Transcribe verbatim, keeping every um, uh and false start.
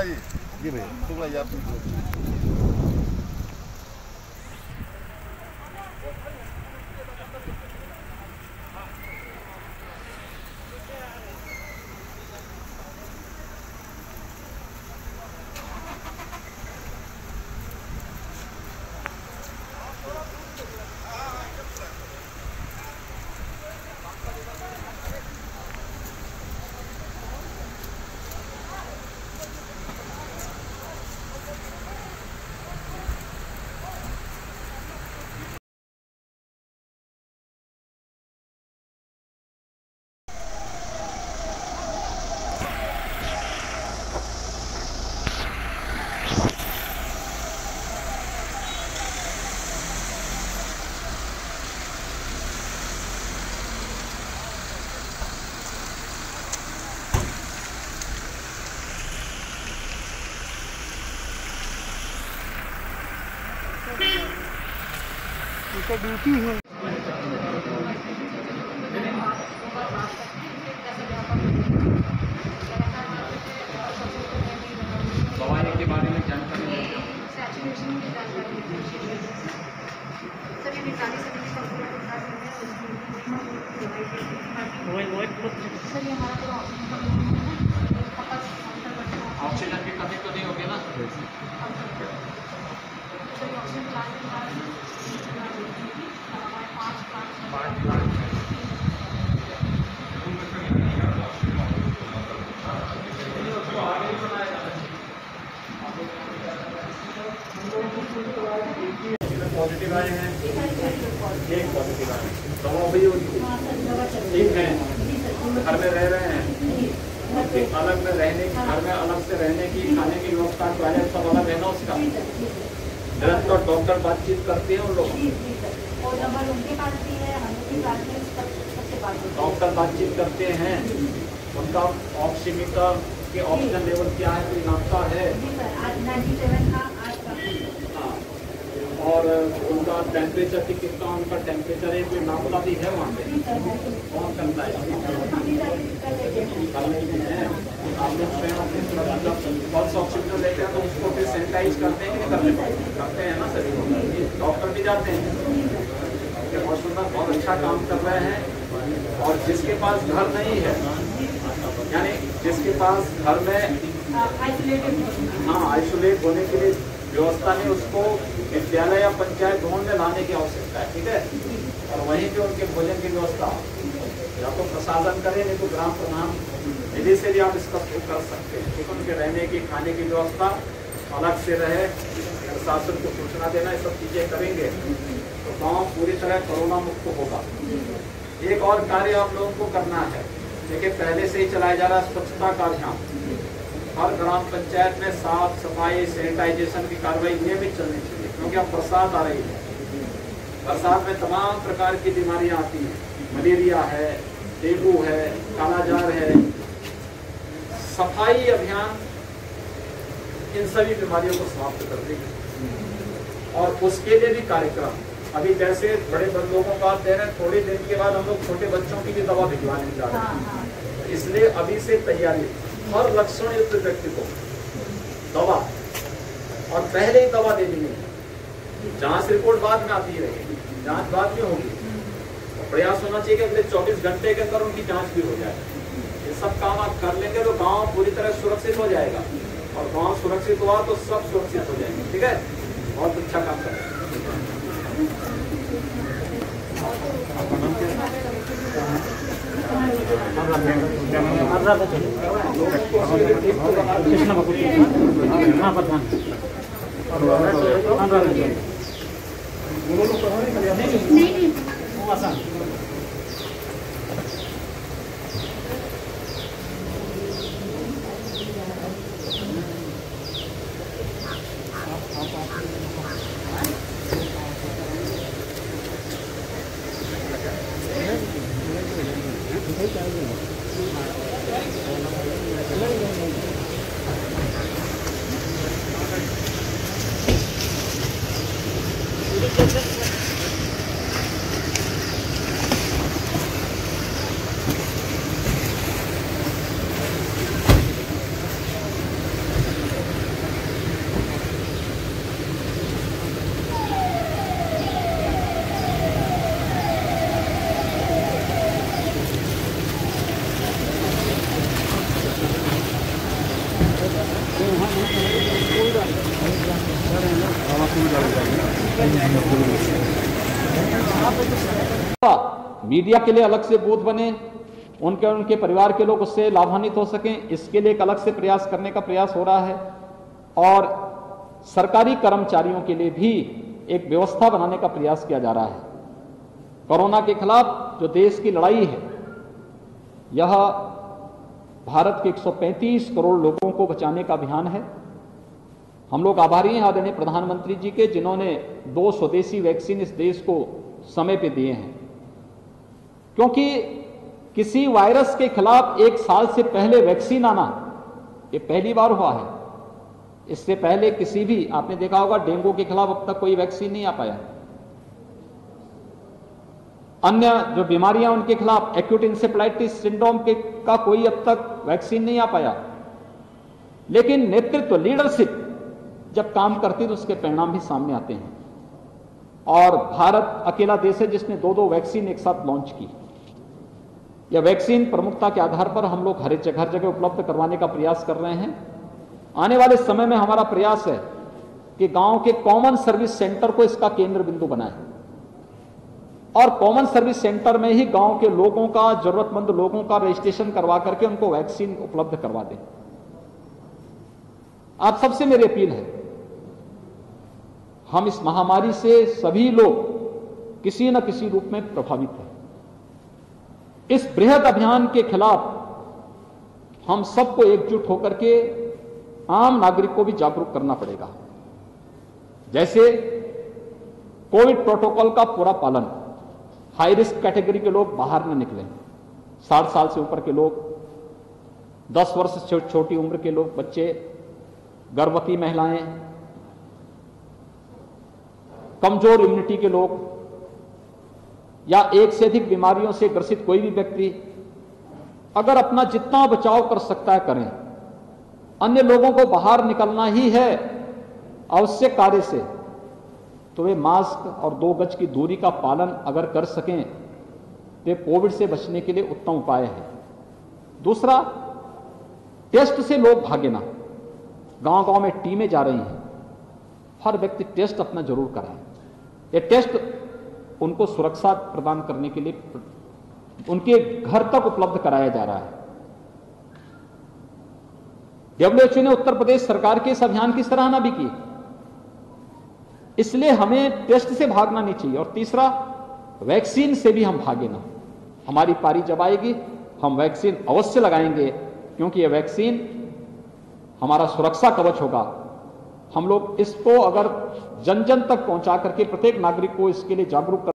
जी जी भैया शुक्ला जी आप तो ड्यूटी है। दवाई के बारे में जानकारी सैचुरेशन की जानकारी सर, ये निकाली सर ये हमारा पूरा ऑक्सीजन की कमी तो नहीं होगी ना? ऑक्सीजन प्लांट के बाद पाँच लाख पॉजिटिव आए हैं, एक पॉजिटिव आए हैं। दवा भी ठीक है, घर में रह रहे हैं, अलग में रहने घर में अलग से रहने की खाने की व्यवस्था टॉयलेट सब अलग है ना उसका। निरंतर तो डॉक्टर बातचीत करते हैं उन लोग, डॉक्टर बातचीत करते हैं, उनका ऑक्सीमीटर के ऑक्सीजन लेवल क्या है कोई नापता है, और उनका टेम्परेचर की कितना उनका टेम्परेचर है कोई नापता भी है वहाँ पे, कौन करता है? आप लोग स्वयं अपने पल्स ऑक्सीमीटर लेते हैं तो उसको फिर सैनिटाइज करते हैं कि नहीं करते करते हैं ना सभी डॉक्टर भी जाते हैं। बहुत सुंदर, बहुत अच्छा काम कर रहे हैं। और जिसके पास घर नहीं है, यानी जिसके पास घर में हाँ आइसोलेट होने के लिए व्यवस्था नहीं, उसको विद्यालय या पंचायत भवन में लाने की आवश्यकता है, ठीक है। और वहीं पे उनके भोजन की व्यवस्था या तो प्रशासन करे, नहीं तो ग्राम प्रधान निधि से भी आप इसका कर सकते हैं, ठीक है। उनके रहने की खाने की व्यवस्था अलग से रहे, प्रशासन को सूचना देना, ये सब चीजें करेंगे तो गाँव पूरी तरह कोरोना मुक्त होगा। एक और कार्य आप लोगों को करना है, देखिए पहले से ही चलाया जा रहा है स्वच्छता का अभियान। हर ग्राम पंचायत में साफ सफाई सैनिटाइजेशन की कार्रवाई नियमित चलनी चाहिए, क्योंकि अब बरसात आ रही है। बरसात में तमाम प्रकार की बीमारियां आती हैं, मलेरिया है, डेंगू है, कालाजार है। सफाई अभियान इन सभी बीमारियों को समाप्त कर देगी। और उसके लिए भी कार्यक्रम, अभी जैसे बड़े लोगों का दे रहे हैं, थोड़े दिन के बाद हम लोग छोटे बच्चों की भी दवा भिजवाने जा रहे हैं। इसलिए अभी से तैयारी, हर लक्षण युक्त व्यक्ति को दवा, और पहले ही दवा दे देनी है। जांच रिपोर्ट बाद में आती रहेगी, जांच बाद में होगी। तो प्रयास होना चाहिए कि अगले चौबीस घंटे के अंदर उनकी जांच भी हो जाए। ये सब काम आप कर लेंगे तो गांव पूरी तरह सुरक्षित हो जाएगा, और गांव सुरक्षित हुआ तो सब सुरक्षित हो जाएंगे, ठीक है। बहुत अच्छा काम कर रहे हैं। मीडिया के लिए अलग से बूथ बने, उनके उनके परिवार के लोग उससे लाभान्वित हो सकें, इसके लिए एक अलग से प्रयास करने का प्रयास हो रहा है। और सरकारी कर्मचारियों के लिए भी एक व्यवस्था बनाने का प्रयास किया जा रहा है। कोरोना के खिलाफ जो देश की लड़ाई है, यह भारत के एक सौ पैंतीस करोड़ लोगों को बचाने का अभियान है। हम लोग आभारी हैं आदरणीय प्रधानमंत्री जी के, जिन्होंने दो स्वदेशी वैक्सीन इस देश को समय पे दिए हैं, क्योंकि किसी वायरस के खिलाफ एक साल से पहले वैक्सीन आना ये पहली बार हुआ है। इससे पहले किसी भी, आपने देखा होगा डेंगू के खिलाफ अब तक कोई वैक्सीन नहीं आ पाया। अन्य जो बीमारियां उनके खिलाफ एक्यूट इंसेफ्लाइटिस सिंड्रोम के का कोई अब तक वैक्सीन नहीं आ पाया। लेकिन नेतृत्व, लीडरशिप जब काम करती है तो उसके परिणाम भी सामने आते हैं। और भारत अकेला देश है जिसने दो दो वैक्सीन एक साथ लॉन्च की। यह वैक्सीन प्रमुखता के आधार पर हम लोग हर जगह हर जगह उपलब्ध करवाने का प्रयास कर रहे हैं। आने वाले समय में हमारा प्रयास है कि गांव के कॉमन सर्विस सेंटर को इसका केंद्र बिंदु बनाएं और कॉमन सर्विस सेंटर में ही गांव के लोगों का, जरूरतमंद लोगों का रजिस्ट्रेशन करवा करके उनको वैक्सीन उपलब्ध करवा दें। आप सबसे मेरी अपील है, हम इस महामारी से सभी लोग किसी न किसी रूप में प्रभावित हैं। इस बृहद अभियान के खिलाफ हम सबको एकजुट होकर के आम नागरिक को भी जागरूक करना पड़ेगा। जैसे कोविड प्रोटोकॉल का पूरा पालन, हाई रिस्क कैटेगरी के लोग बाहर न निकलें, साठ साल से ऊपर के लोग, दस वर्ष से छोटी उम्र के लोग, बच्चे, गर्भवती महिलाएं, कमजोर इम्यूनिटी के लोग या एक से अधिक बीमारियों से ग्रसित कोई भी व्यक्ति अगर अपना जितना बचाव कर सकता है करें। अन्य लोगों को बाहर निकलना ही है आवश्यक कार्य से, तो वे मास्क और दो गज की दूरी का पालन अगर कर सकें तो कोविड से बचने के लिए उत्तम उपाय है। दूसरा, टेस्ट से लोग भागे ना। गांव गांव में टीमें जा रही हैं, हर व्यक्ति टेस्ट अपना जरूर कराए। ये टेस्ट उनको सुरक्षा प्रदान करने के लिए उनके घर तक उपलब्ध कराया जा रहा है। डब्ल्यूएचओ ने उत्तर प्रदेश सरकार के इस अभियान की सराहना भी की, इसलिए हमें टेस्ट से भागना नहीं चाहिए। और तीसरा, वैक्सीन से भी हम भागे ना। हमारी पारी जब आएगी हम वैक्सीन अवश्य लगाएंगे, क्योंकि यह वैक्सीन हमारा सुरक्षा कवच होगा। हम लोग इसको अगर जन जन तक पहुंचा करके प्रत्येक नागरिक को इसके लिए जागरूक कर